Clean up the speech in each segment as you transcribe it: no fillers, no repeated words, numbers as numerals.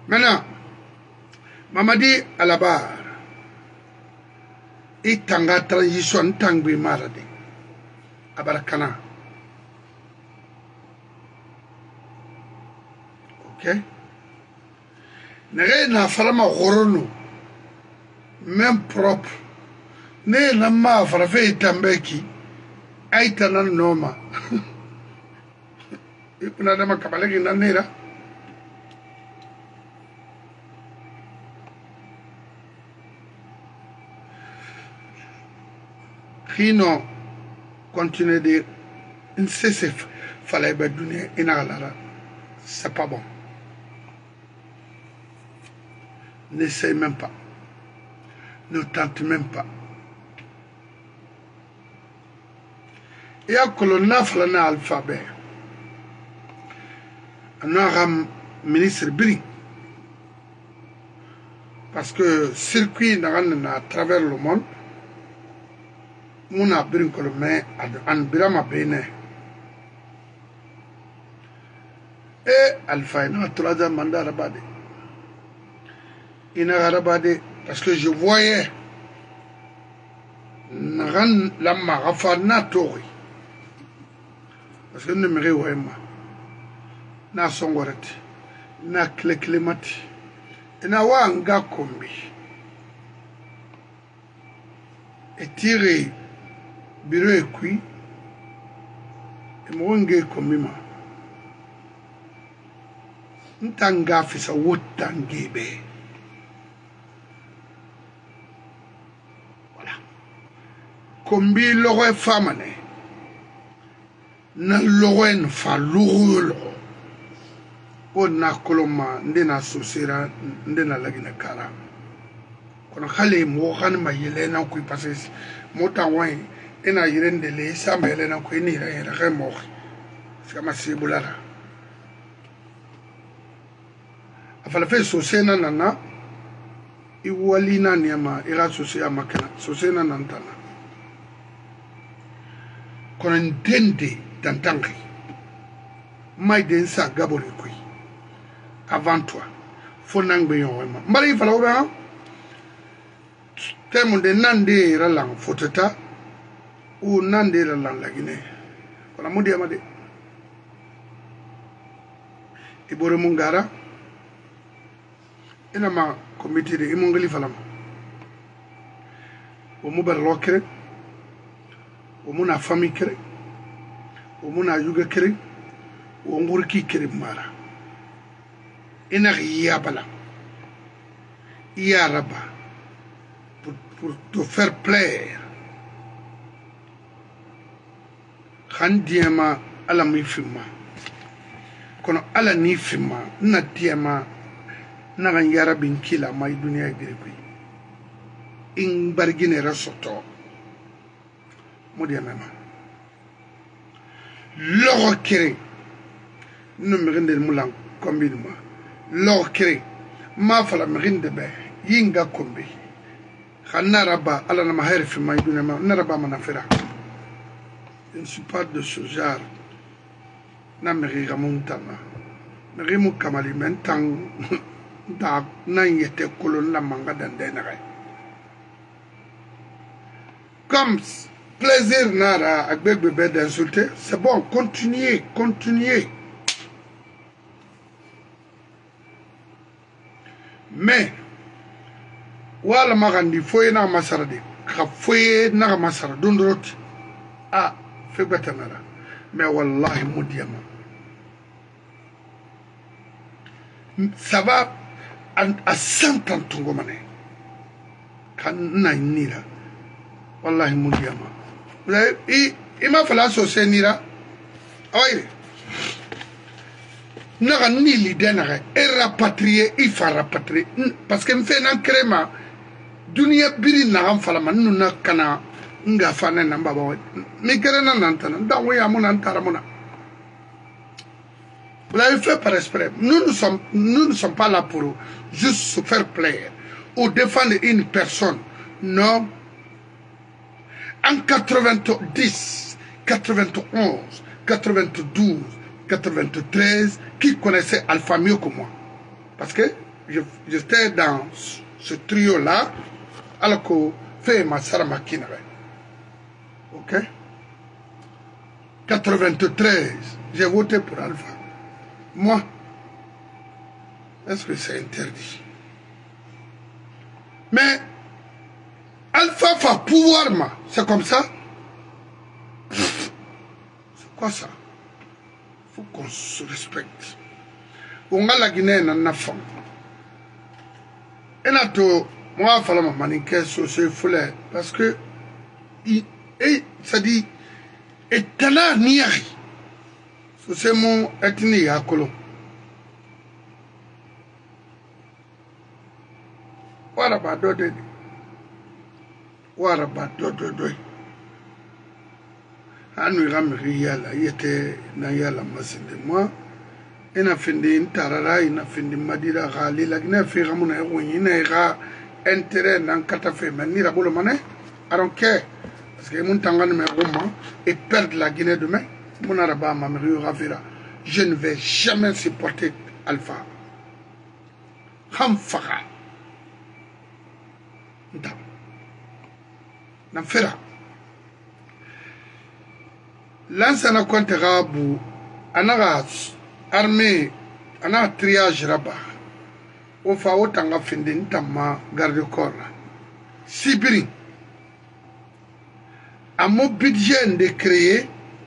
Maintenant, Mamadi Alabar, il tanga transition tangbi maradi, abarakana. Ok? N'est na farama gorono, même propre. N'est na ma farafé tambeki, aïtana noma. Il y a des gens qui ont été Sinon, continuer de dire, il fallait que donner une alala. C'est pas bon. N'essaye même pas. Ne tente même pas. Il y a que le nafla alphabet. On a un ministre Biri. Parce que circuit à travers le monde, on a Biri que le main en Birama Bénin. Et Alpha, il y a un troisième mandat rabadé. Il y a un rabadé parce que je voyais la marafana tori. Parce que je ne me réveille pas. Na songorati na kleklemati ina wanga kombi etire biro ekui emwonge kombi ma ntanga fisa wotangebe voilà kombi logo famane na logo en fa logo na koloma ndena sosera ndena lagina kara kono khale mo khane mayelena ku passes mota wai ena yirendele samba yelena ku ni ra ra mo kama sibulara afala fe sosena nana iwalina niama ira sosea makana sosena nantana kono ndende tantangi mai densa gabole ku avant toi, faut n'angbe yonwema. Mbali fala oba, temunde nande ralang foteta, ou nande ralang lagine. Kona mudi amade. Ibore mungara, ina ma komite de imungali falama. Omu barlo kere, omu na fami kere, omu na yuga kere, omurki kere mara. Yabala. Yaraba. Pour te faire plaire. Khandiama ala mifima. Kono ala nifima. Na diama. Na yarabin kila ma dunia grepi. In bargine rasoto. Modia mema. Loro kere. No me rende le moulang. Combine-moi. Lors que ma fala merinde be yinga kombi khana raba ala na mahir fi maiduna ma naraba manafira. Je ne suis pas de ce genre na meri ramontana meri mu kamali mentang da na yete kolon la manga dandenere comme plaisir nara avec bébé d'insulter c'est bon continuez mais wala magandi foye na masarade ka foye na masara dondroti ah fe betanara mais wallahi mudiama ça va à 100 ans tungomane kan na nira wallahi mudiama ima fala so senira oye n'a ni l'idée n'a et rapatrier il faut rapatrier parce que me fait un créma dunia biri n'a en fala man nous n'a kana nga fana n'a pas bon mais qu'elle n'a n'entend dans oui à mon antaramona vous l'avez fait par esprit nous ne sommes pas là pour juste se faire plaire ou défendre une personne non en 90 91 92 93 qui connaissait Alpha mieux que moi. Parce que j'étais dans ce trio-là, alors que fait ma Saramakine. Ok? 93, j'ai voté pour Alpha. Moi, est-ce que c'est interdit? Mais Alpha va pouvoir, moi. C'est comme ça? C'est quoi ça? Il faut qu'on se respecte. On a la Guinée, on a faim. Et là, moi, il fallait m'aniquer sur ce foulard. Parce que, ça dit, et tana niari. C'est mon ethnie à Colomb. Waraba dode. Waraba dode. Anu ramri yala, yete na yala masinde moi. Ina findi intarara, ina findi madira gali, la gina fi ramuna erwini, ina ira intérêt nan katafe, mais ni rabolo mané. I don't care. Parce que mon tangan me roman et perdre la Guinée demain. Mon araba mamri ravira. Je ne vais jamais supporter Alpha. Hamfara. N'affaire. L'ancien compte rabu, anaga armée, anaga triage raba. On fa autant findi ntama garde corps. Sibiri. À mon budget de créer,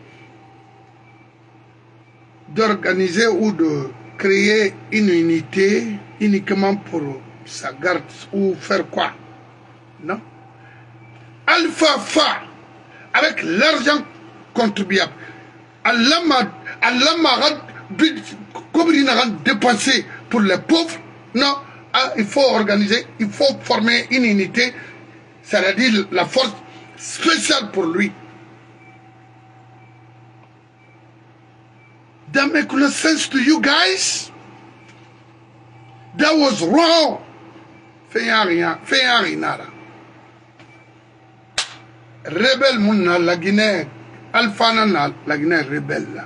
d'organiser ou de créer une unité uniquement pour sa garde ou faire quoi? Non. Alpha Fa, avec l'argent contribuable, Allah m'a dépensé pour les pauvres. Non, il faut organiser, il faut former une unité, c'est-à-dire la force spéciale pour lui. That make no sense to you guys? That was wrong. Fais nada. Rebelle mouna la Guinée, Alpha na la Guinée rebelle là.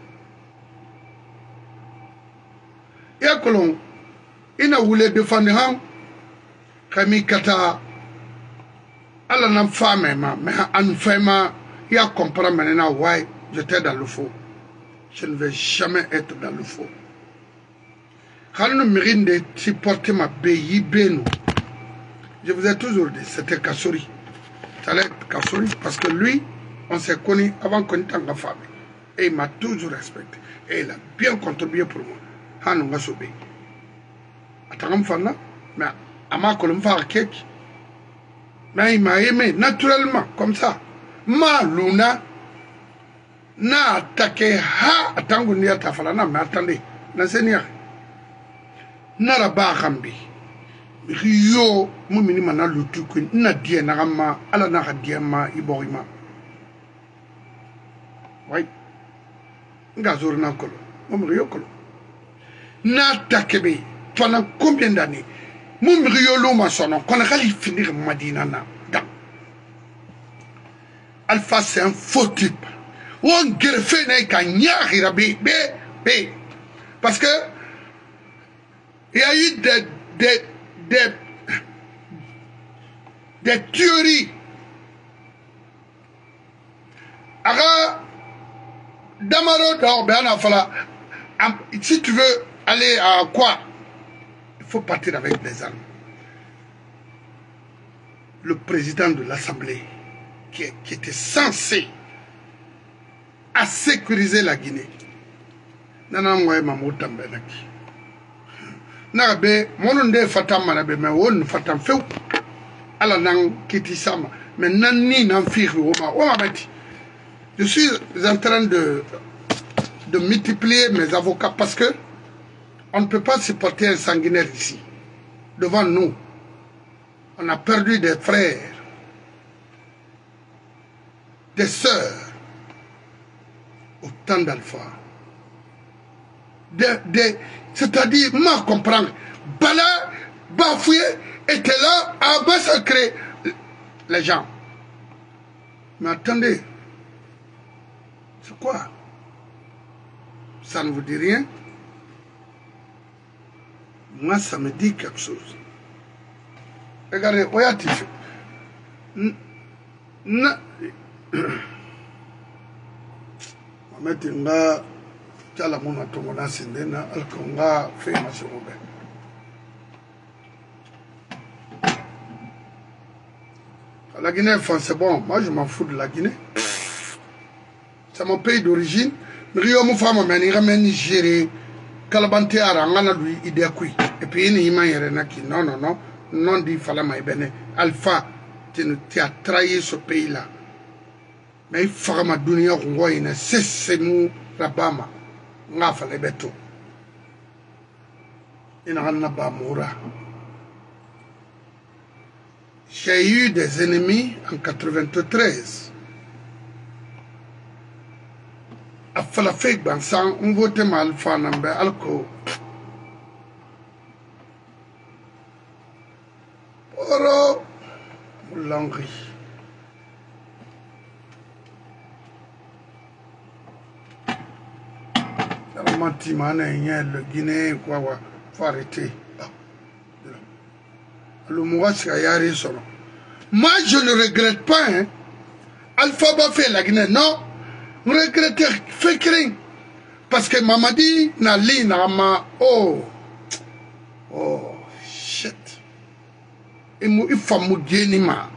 Ya kolon, ina voulait défendre han, kami kata, ala na femme ma, mais en femme, ya comprend maintenant why j'étais dans le faux. Je ne vais jamais être dans le faux. Quand nous mérite de supporter ma pays, je vous ai toujours dit, c'était Kassouri. Ça allait être Kassouri parce que lui, on s'est connu avant qu'on était en famille. Et il m'a toujours respecté. Et il a bien contribué pour moi. Han nga sobe. Atangam fana, mais ama kolum fa cake. Mais il m'a aimé naturellement, comme ça. Ma luna na attaqué ha atangu ni atafala na mais attendez, na seigneur. Nara ba gambi. Rio mumini mana lutu kun na die na gama ala na die ma iborima. Oui. Ngazor na kolo. Mom Rio kolo. Na takebe pendant combien d'années? Mom Rio lo ma sono qu'on a finir Madina na. Alpha c'est un faux type. On greffe n'est qu'à nyahira bé. Parce que il y a eu des théories. Alors, Damaro d'Orbeana Fala, si tu veux aller à quoi? Il faut partir avec des armes. Le président de l'Assemblée, qui était censé à sécuriser la Guinée. Nana mwa mamu tambenaki. Narabe, mononde fatam manabe, mais on fatam feu. Ala nang kiti sama. Mais nani nan firi oma bati. Je suis en train de multiplier mes avocats parce que on ne peut pas supporter un sanguinaire ici. Devant nous, on a perdu des frères, des sœurs, au temps d'Alpha. C'est-à-dire, moi, comprendre, Bala, Bafoué était là à massacrer les gens. Mais attendez, c'est quoi? Ça ne vous dit rien? Moi, ça me dit quelque chose. Regardez, regardez. Mametinga tala mona tongona sindena alkonga fait ma serobe. La Guinée, c'est bon. Moi, je m'en fous de la Guinée. C'est mon pays d'origine. Rio mo fama meni ramène Nigeria. Kalabante arangana lui idée kui. Et puis il y a non. Non dit fala maïbene. Alpha, tu as trahi ce pays-là. Mais il faut que ma dunia rouine c'est nous rabama. Nga fala beto. Il n'a pas moura. J'ai eu des ennemis en 93. A fala fake bansan, on vote mal fanambe alco. Oro Moulangri. Le Guinée, quoi, faut arrêter. Moi, je ne regrette pas. Hein. Alpha va faire la Guinée. Non, je regrette Fekring. Parce que Mamadi n'a l'ina. Oh, shit. Il faut me ma.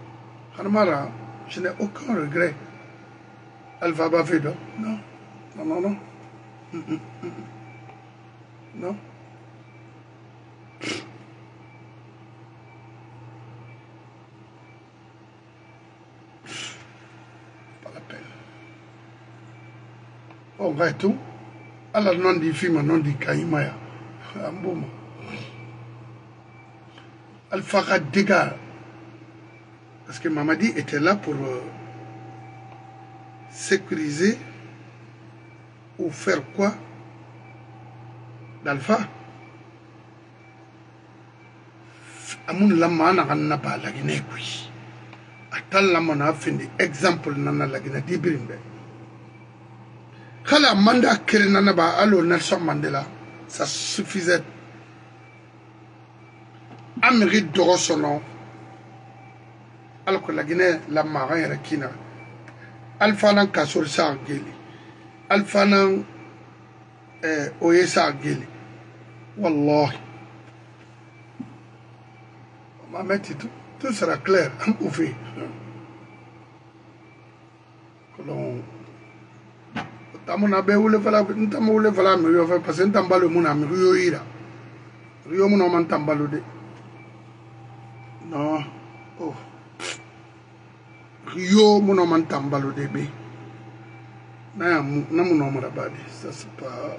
Je n'ai aucun regret. Alpha va faire non. Non. Non. Pas la peine. Oh, va tout. Alors, non dit film, non dit Kaïmaya. Ambouma. Alpha dégâts. Parce que Mamadi était là pour sécuriser ou faire quoi d'Alpha. Amun lama na ganna ba la Guinée kui. Atal lama na findi exemple nana la Guinée di birimbe. Khala manda kere nana ba alo Nelson Mandela, ça suffisait. Amérique de son nom. Alors que la Guinée la marin et la Kina. Alpha nan kasor sa geli. Alpha nan oye sa geli. Wallahi. On va mettre tout sera clair. On fait. Tamona be wule fala ntama wule fala mi yo fa parce que ntambalo muna mi yo ira. Rio muna man tambalo de. Non. Oh. Rio muna man tambalo de be. Na muna mara badi. Ça c'est pas.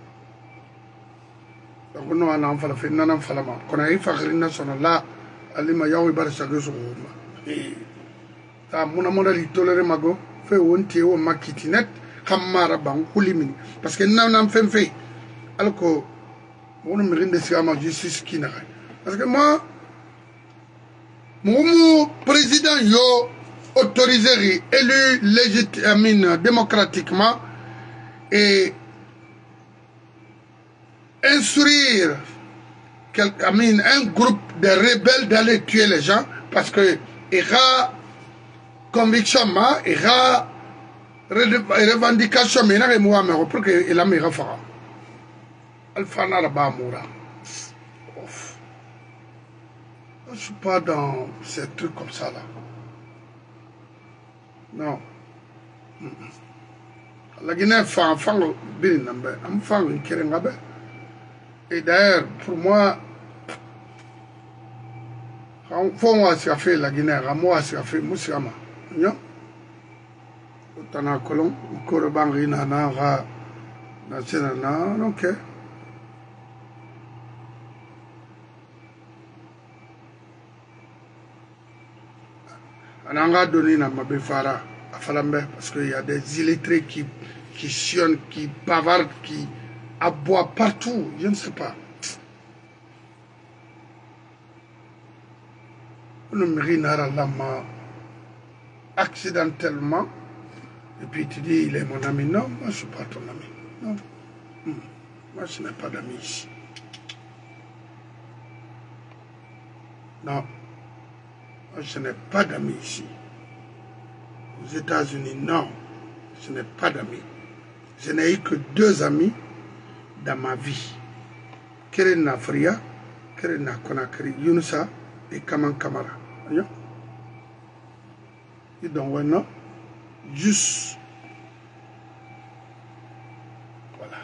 Donc non ana fala fe nana fala ma. Kona yi fakhri national la alima yawi bar sago so ma. Ta muna mona li toléré mago fe wonti o makitinet. Parce que nous avons fait alors que on me de justice qui n'a parce que moi mon président yo autorisé élu légitimement démocratiquement et instruire un groupe de rebelles d'aller tuer les gens parce que il y a conviction il y a revendication mais n'a moi mais pour que il a mis Rafa Alpha n'a pas moura. Je suis pas dans ces trucs comme ça là. Non. La Guinée fang bin number am fang une kerengabe. Et d'ailleurs pour moi faut moi ça fait la Guinée moi ça fait Moussama. Non. Tana kolon koro bangi na ra na chena na ok ananga donné na mabefara à Falambe parce qu'il y a des illettrés qui chionnent, qui bavardent, qui aboient partout, je ne sais pas. On me rinara lama accidentellement. Et puis tu dis, il est mon ami. Non, moi je ne suis pas ton ami. Non. Moi je n'ai pas d'amis ici. Non, je n'ai pas d'amis ici. Aux États-Unis, non, je n'ai pas d'amis. Je n'ai eu que 2 amis dans ma vie. Keren Nafria, Keren Nakonakri, Yunusa et Kaman Kamara. Et donc, non, juste. Voilà.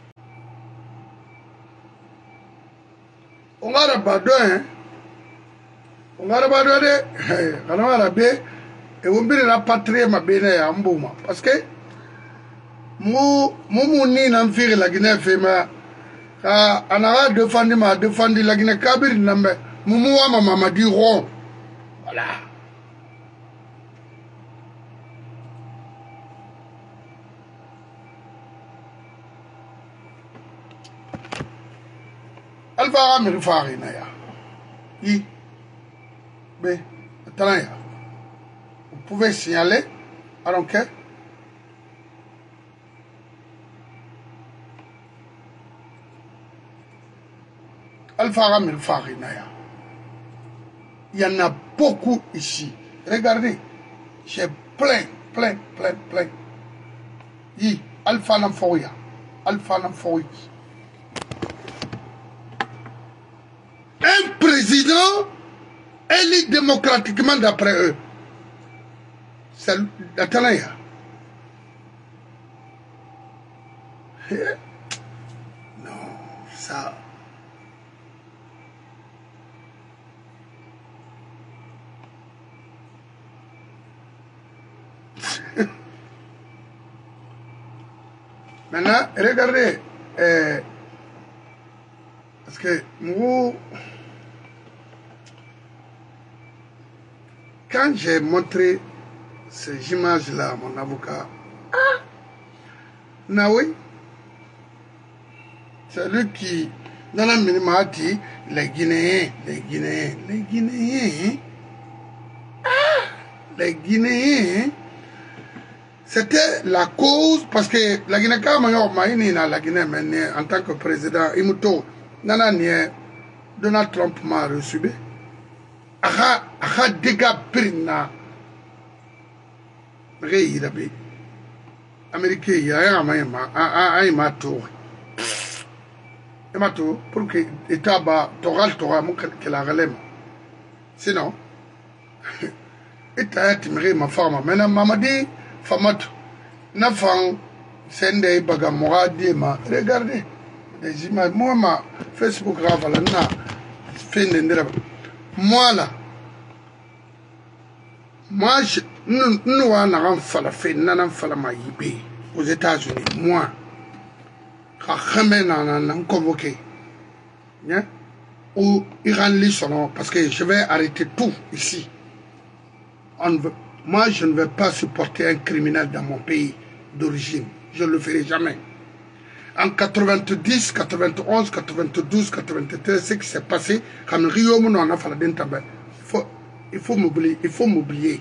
On a rabado, hein. On a rabado de. On a rabé. Et on peut rapatrier ma bene à Mbouma. Parce que. Moi, ni n'enfile la Guinée Fema. Anara défendu la Guinée Kabir Nambe. Moumoua mama dit rond. Voilà. Alpha Amir Farinaya. I. B. Tanaya. Vous pouvez signaler. I don't care. Alpha Amir Farinaya. Il y en a beaucoup ici. Regardez. J'ai plein. I. Alpha Namfoya. Alpha Namfoya. Un président élu démocratiquement d'après eux. C'est la Tanaya. Non, ça. Maintenant, regardez. Parce que moi, quand j'ai montré ces images-là à mon avocat, Naoui, c'est lui qui, dans la minima, dit les Guinéens, les Guinéens, c'était la cause, parce que la Guinée, la Guinée, en tant que président, Nana Donald Trump m'a reçu. Aha dégâts prina. Réirabe. Américain, il y a un matou. Un matou, pour que l'État bat, Toral, que la relève. Sinon, l'État est timbré ma femme. Maintenant, maman dit, femme, na femme, c'est un bagamora ma. Regardez. Des images. Moi, ma Facebook ravala na fin de moi là. Moi, nous avons fait aux États-Unis. Moi, quand convoqué. Ou Iran Lisson, parce que je vais arrêter tout ici. Moi, je ne vais pas supporter un criminel dans mon pays d'origine. Je ne le ferai jamais. En 90, 91, 92, 93, ce qui s'est passé, quand Rio Mono en a fallu d'un tabac, il faut m'oublier.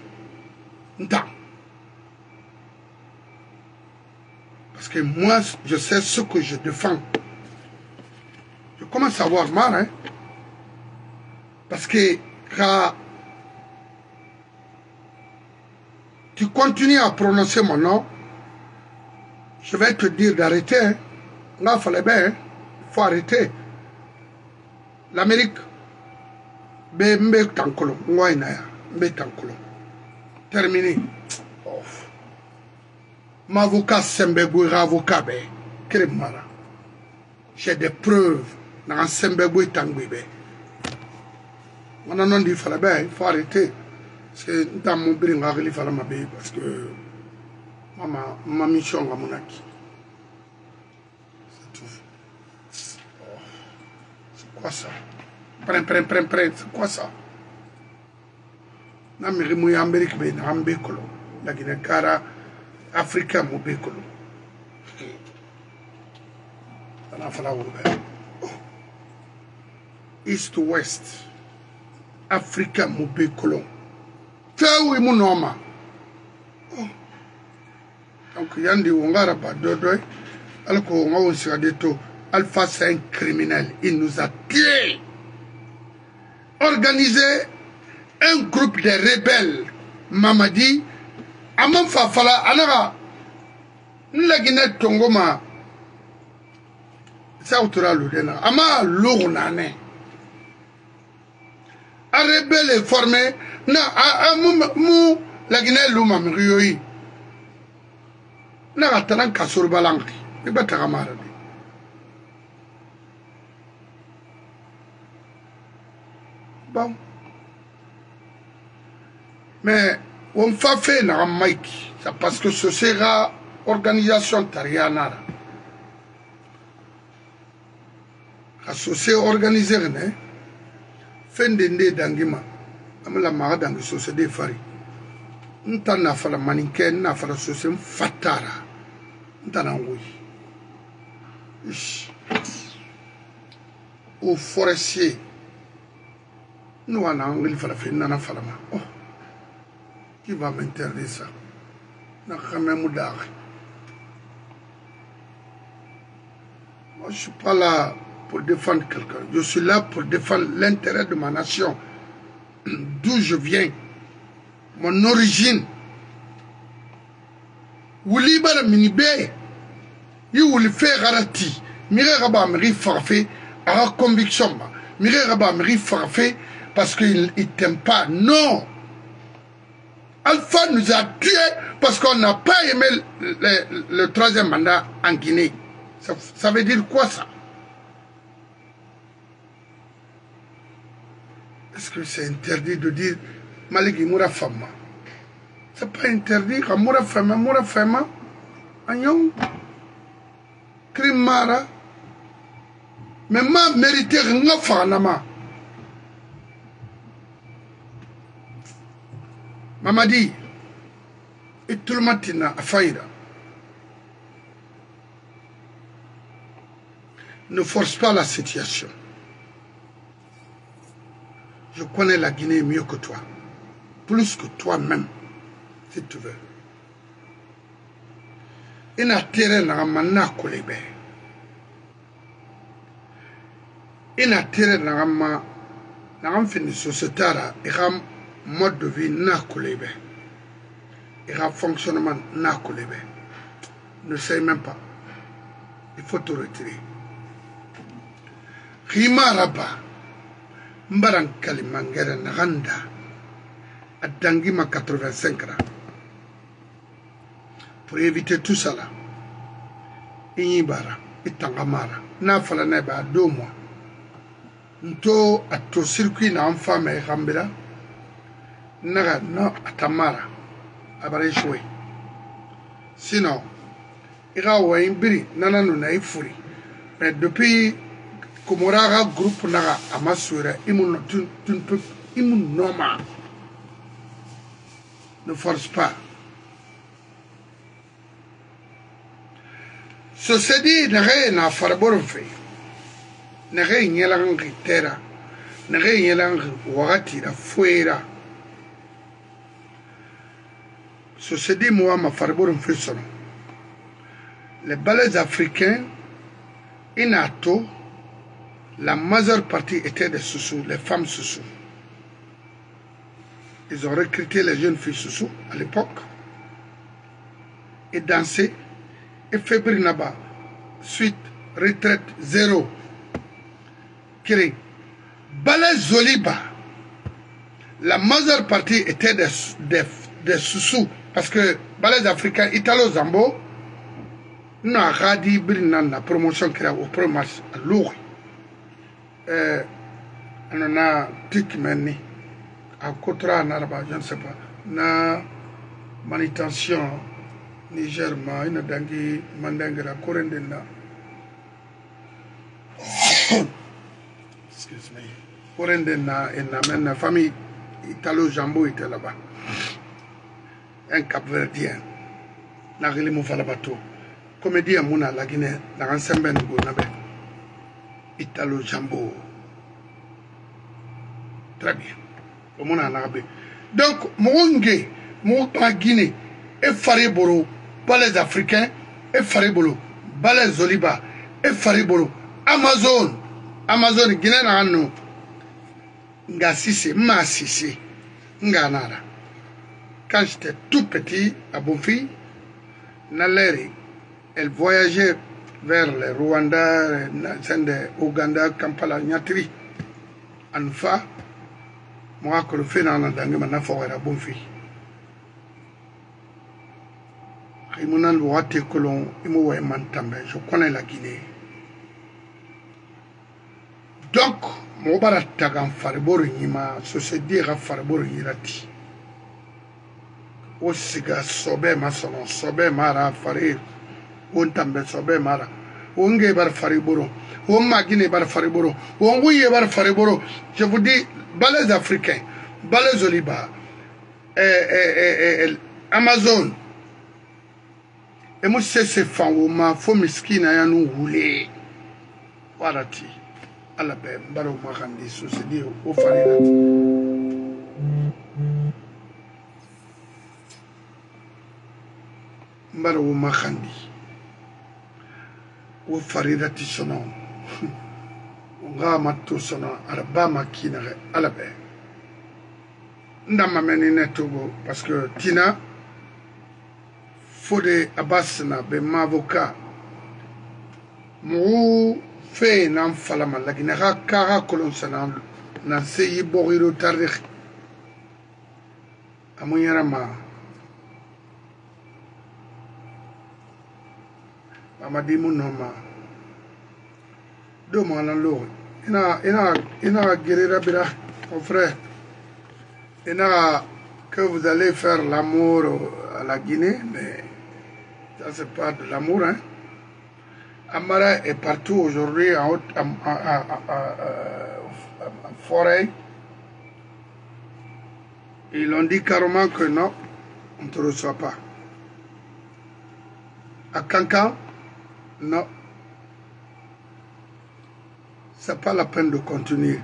Parce que moi, je sais ce que je défends. Je commence à avoir mal, hein. Parce que quand tu continues à prononcer mon nom, je vais te dire d'arrêter, hein. Là, il fallait bien, il faut arrêter. L'Amérique, terminé. Mon avocat Sembegou, avocat, j'ai des preuves dans Sembegou Tangouibé. On a dit qu'il fallait bien, il faut arrêter. Parce que dans mon brin, il fallait m'habiller parce que ma mission à mon acquis. C'est quoi ça? Prends, c'est quoi ça? Na mirimu Amérique be na ambekolo la Guinée Cara Africa mo bekolo ana fala wo be East to West Africa mo bekolo tawi mo noma donc yandi wongara ba dodoy alko ngawo siradeto Alpha c'est un criminel, il nous a tués. organiser un groupe de rebelles Mamadi amam fa fala anaga la Guinée Tongoma ça autora l'udena ama lournane a rebelle formé na mu la Guinée luma mriyoyi na gatalan kasur balangi ibata kamara bon mais on va faire un mic, c'est parce que ce sera organisation Tariana. Associé organisé, fin de d'angima, la marade dans le société Fari. Nous t'en avons fait la mannequin, nous avons fait la société Fatara. Nous t'en avons au forestier, nous en avons fait la fin de la falama. Qui va m'interdire ça? Moi, je ne suis pas là pour défendre quelqu'un. Je suis là pour défendre l'intérêt de ma nation. D'où je viens. Mon origine. Wuli bara minibe. Yi wuli fe garati. Mire raba miri farfe. A conviction. Mire raba miri farfe. Parce qu'il ne t'aime pas. Non. Alpha nous a tués parce qu'on n'a pas aimé le troisième mandat en Guinée. Ça veut dire quoi ça? Est-ce que c'est interdit de dire Maliki Moura Fama? C'est pas interdit. Moura Fama, Agnon, Krimara, mais ma mérité rien fanama. Mamadi, et tout le matin à Faïda. Ne force pas la situation. Je connais la Guinée mieux que toi. Plus que toi-même, si tu veux. Il n'a tiré dans ma kolebe. Il n'a tiré dans ma société. Mode de vie n'a kolebe. Et un fonctionnement n'a kolebe. Ne sais même pas. Il faut te retirer. Rima Raba. Mbaran Kalimangere Naganda. À Dangima 85 ans. Pour éviter tout ça là. Inyibara. Itangamara. Na falaneba 2 mois. Nto à ton circuit na enfant et Rambela. Naga no atamara abare jouer sinon ira wa imbiri nana no na ifuri mais depuis Komora groupe naga amasura imun noma ne force pas ce se dit na farbor fait naga nyelang ritera naga nyelang wakati la fuera. Ceci dit, moi, ma farbour me fait son. Les balais africains, inato, la majeure partie étaient des soussous, les femmes soussous. Ils ont recruté les jeunes filles soussous à l'époque et dansé et fait Brinaba. Suite, retraite, 0. Kiri. Balais Zoliba, la majeure partie était des soussous. Parce que les Africains, Italo Zambo, nous avons radi la promotion qui a au premier match à Lourdes. On a Tikmeni, à Kotra, je ne sais pas, na manutention, Niger, une dangi, mandangera, Korendena. Excuse me. Korendena, et la famille Italo Zambo était là-bas. Un Cap-Verdien, Nagili Moufalabato, comédien Mouna la Guinée, dans un semben Gonabe, Italo Jambo. Très bien. Au Mouna Nagabé. Donc, Mounge, Moupa Guinée, et Fariboro, pas les Africains, et Faribolo, pas les Zoliba, et Faribolo, Amazon, Guinée Nano, nga Sissé, ma Sissé, nga nara. Quand j'étais tout petit à Bonfi, Naleri, elle voyageait vers le Rwanda, Ouganda, Kampala, Nyatri, Anfa, moi que le fait dans la dangue, maintenant faut à Bonfi. Rimunan Wate Colon, Imoue Mantambe, je connais la Guinée. Donc, mon baratagan fariboro nima, société ra fariboro yirati. O siga sobe masono, sobe mara fari, on tambe sobe mara. Onge bar fariboro, on magine bar fariboro, on ouye bar fariboro. Je vous dis, balais africains, balais oliba, Amazon. Et moi, c'est ces femmes, faut miskina ya nous rouler. Warati. Ala be mbaro makandi société au farira mbaro makandi au farira ti sono nga matto sono araba makina ala be ndama menine togo parce que tina fode abasna be mavoka mu fait n'en falama la guinera kara kolon sanan na seyi boriro tarikh amuyara ma amadi munoma do mo lan lo ina guerrera bira mon frère ina que vous allez faire l'amour à la Guinée mais ça c'est pas de l'amour hein. Amara est partout aujourd'hui en forêt. Ils ont dit carrément que non, on ne te reçoit pas. À Cancan, non. Ce n'est pas la peine de continuer.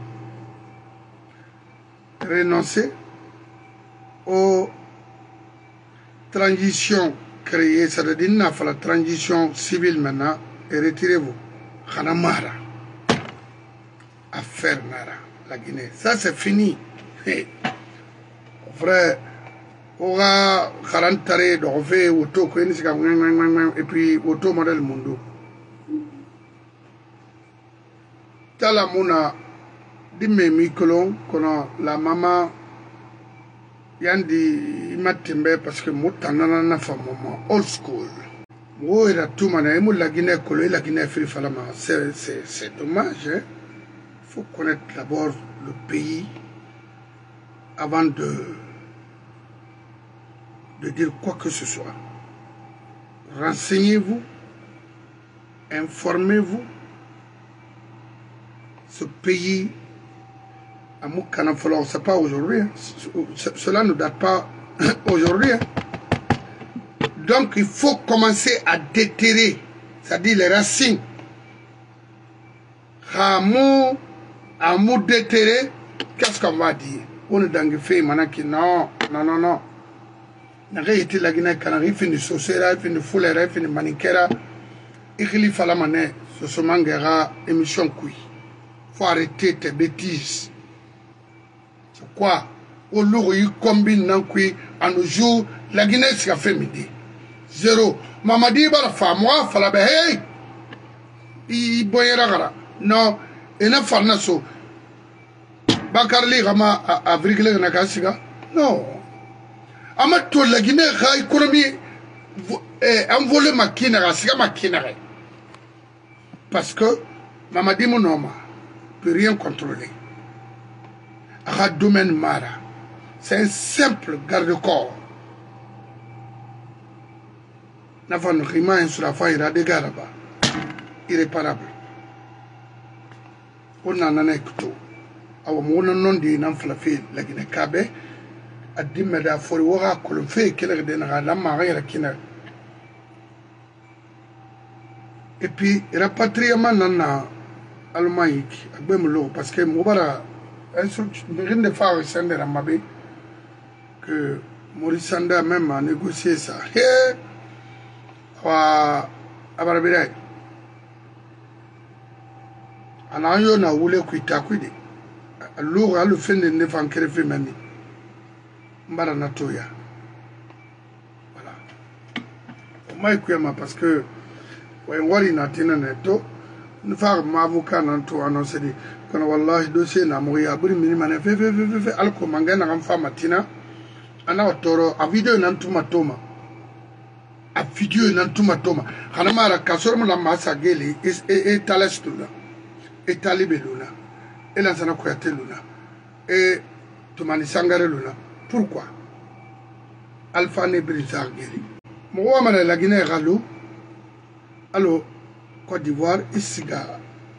Renoncer aux transitions créées, c'est-à-dire la transition civile maintenant. Et retirez-vous. Khanamara. Affaire Nara, la Guinée. Ça, c'est fini. Hey. Frère, on va 40 tarés d'orvé, auto, et puis auto modèle mundo. Tala mouna, dime mikolon, kono la maman, yandi imatimbe parce que moutanana na fa maman, old school. C'est dommage. Il faut connaître d'abord le pays avant de dire quoi que ce soit. Renseignez-vous, informez-vous. Ce pays, à Moukana, c'est pas aujourd'hui. Cela ne date pas aujourd'hui. Donc il faut commencer à déterrer, c'est-à-dire les racines. Ramou, à mou déterrer, qu'est-ce qu'on va dire? On est dans le fait, non. N'a été la Guinée Canari, fin de Sosera, fin de Foulera, fin de Maniquera, il fallait maner, ce sont mangera émission couille. Faut arrêter tes bêtises. C'est quoi? Au lourd, il combine dans couille, à nos jours, la Guinée, c'est fait midi. Zéro. Mamadi Barafa, moi, falabe, hey! I boyera. Non, et n'a pas so. Bakarli Rama a vrigler na kasiga? Non. Amato la Guinée, ha, économie, envolé ma kinara, siga ma kinara. Parce que Mamadi Monoma ne peut rien contrôler. À domaine Mara, c'est un simple garde-corps. N'avons rien sur la foi, il a des gars là-bas. Irréparable. On en a écouté. Alors, on a non dit non fait la Guinée Kabe. A dit mais la forêt aura qu'on fait qu'elle est dans la marée la Guinée. Et puis rapatriement nana Allemagne, parce que Moubara, un de faire sender à Mabé que Maurice Sanda même a négocié ça. À Barabiraï. Alors, on a voulu quitter. lourd le fin de neuf en créé même mbara natoya voilà moi écoute parce que ouais wari natina neto ne faire ma avocat nanto annoncer dit kono wallahi dossier na mo ya buri mini mane fe alko mangana kam fa matina ana otoro a video nantuma toma a video nantuma toma kana mara kasoro mo la masa geli e talestula e talibeluna et la sana koyate luna et Toumani Sangare luna pourquoi Alpha ne brisar geli mo wa mara la Guinée galo allo Côte d'Ivoire isiga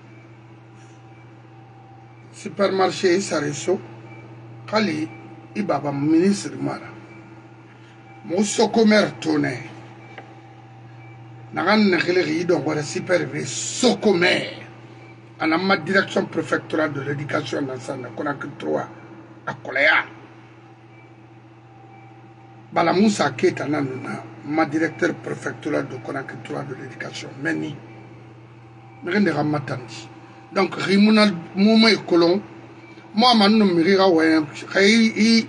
supermarché sareso kali ibaba ministre mara mo sokomer toné nagan nekeli do wala superviseur sokomer en ma direction préfectorale de l'éducation dans sa Conakry 3 à Koléa. Bala Moussa Keita nanuna ma directeur préfectoral de Conakry 3 de l'éducation. Meni. Mérende ramatandi. Donc rimuna mouma et colon. Moi manu mirira ouais. I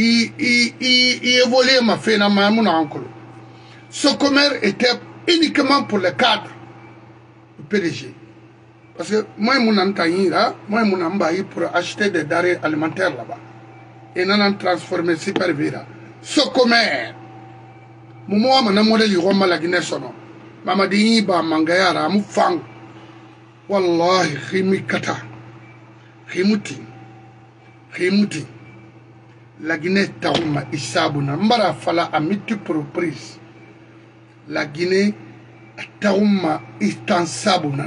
évolue ma fait na ma mouna ankolo. Ce commerce était uniquement pour les cadres du PDG. Parce que moi, je pour acheter des denrées alimentaires là-bas. Et nous avons transformé super vira. Ce commerce, moi, je suis modèle Roma la Guinée sono. Mama di ba mangayara mu fang. Wallahi khimi kata. Khimuti. La Guinée tauma isabuna. Mbara fala à multiples reprises. La Guinée tauma istansabuna.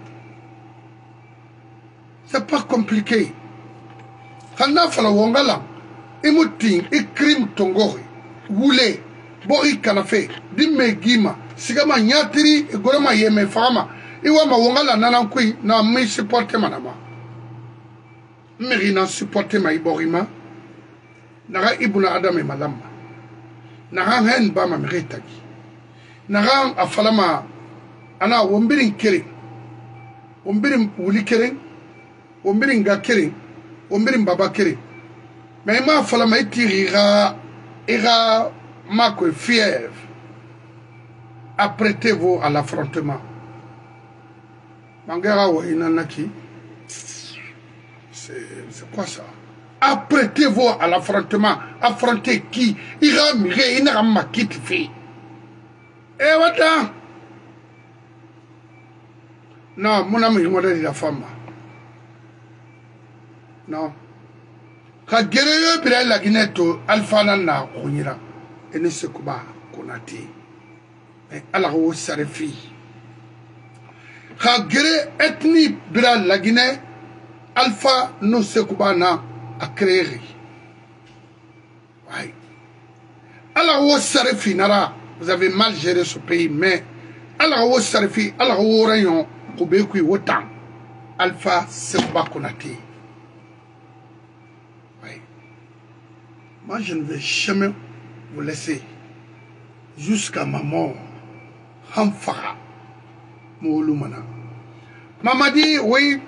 C'est pas compliqué. Quand on fait la wangala, il crime tongori, woulé, bon il canafé, dimme gima, sigama nyatiri, gorama yeme fama, iwa ma wangala nanankui na me supporter manama. Merina supporter ma iborima, naga ibuna adam e malama, naga hen ba ma meritagi, naga afalama, ana wombirin kere, wombirin wuli kere. Ombirin ga kere ombirin baba kere mais ma fala ma ira ma ko fier apprêtez-vous à l'affrontement mangera wa inanaki c'est quoi ça apprêtez-vous à l'affrontement affronter qui ira mire ina ma kit fi wata non mon ami modèle la femme. Non. Quand Guerrero Bira la Guinée to Alpha na Konyira et ne se kuba konati. Mais ala ho sarefi. Quand Guerrero ethnie Bira la Guinée Alpha no se kuba na a créé. Ouais. Ala ho sarefi nara. Vous avez mal géré ce pays mais ala ho sarefi ala ho rayon kubeku wotan. Alpha se kuba konati. Moi, je ne vais jamais vous laisser jusqu'à ma mort. Hamfara. Mouloumana. Maman dit, oui,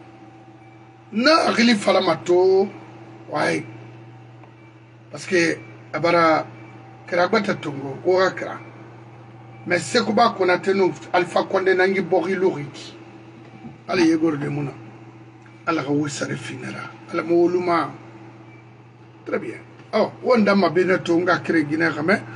na rili falamato, ouais. Parce que, abara, kerabata tongo, orakra. Mais c'est quoi qu'on a tenu, alpha konde nangi bori loriki. Allez, yegor de mouna. Allah rawoussare finera. Allah moulouma. Très bien. Oh, on a ma bien tonga créé Guinée,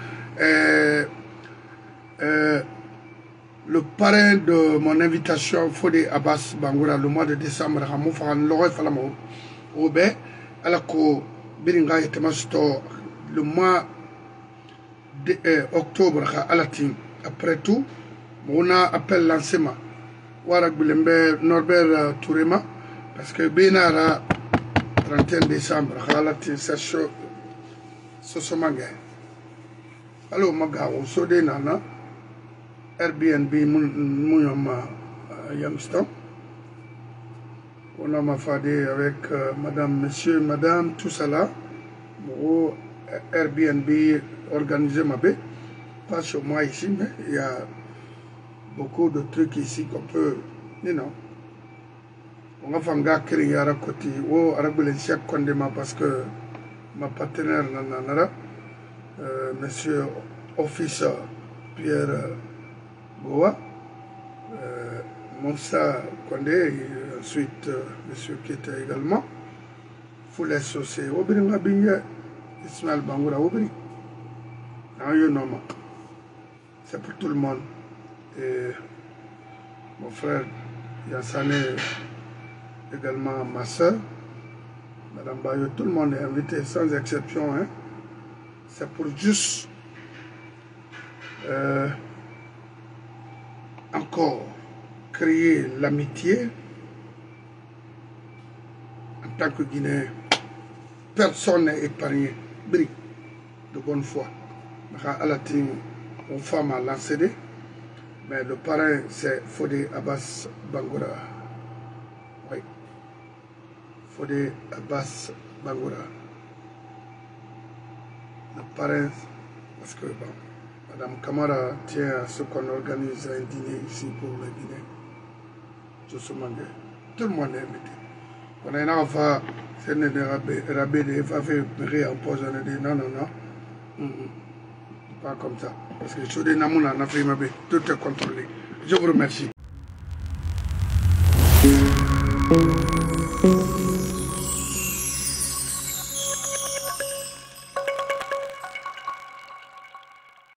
le parrain de mon invitation, Fodé Abbas Bangoura, le mois de décembre, à Moufran, l'oreille Falamo, Obé, à la co Biringa et Temasto, le mois d'octobre, à la team. Après tout, on a appel lancement. Warak Bilembe, Norbert Tourema, parce que Benara, 31 décembre, à la team, c'est chaud. Sosomanga. Alors, maga, on s'est dit, nana, Airbnb, mouyama, youngster. On a ma fadé avec madame, monsieur, madame, tout ça là. Bon, Airbnb organisé ma baie. Pas chez moi ici, mais il y a beaucoup de trucs ici qu'on peut, you know. On va faire un gars qui est à côté. Oh, Arabelle Cheikh Kondema parce que ma partenaire Nanara, monsieur Office Pierre Goa, Moussa Kondé, et ensuite monsieur Keta également. Foule associé. Obri Ngabinga, Ismaël Bangoura Obri. C'est pour tout le monde. Et mon frère Yassane, également ma soeur, Madame Bayo, tout le monde est invité sans exception. Hein. C'est pour juste encore créer l'amitié en tant que Guinéen. Personne n'est épargné. Bri, de bonne foi. Une femme à l'enseigner, mais le parrain c'est Fodé Abbas Bangoura. Oui. Fodé Abbas Bangoura. Le parrain, parce que bon, Madame Kamara tient à ce qu'on organise un dîner ici pour le Guinée. Tout le monde est invité. On a un enfant, c'est un rabais de FAF empoisonné. Non, non, non. Pas comme ça. Parce que sur des Namouna, tout est contrôlé. Je vous remercie.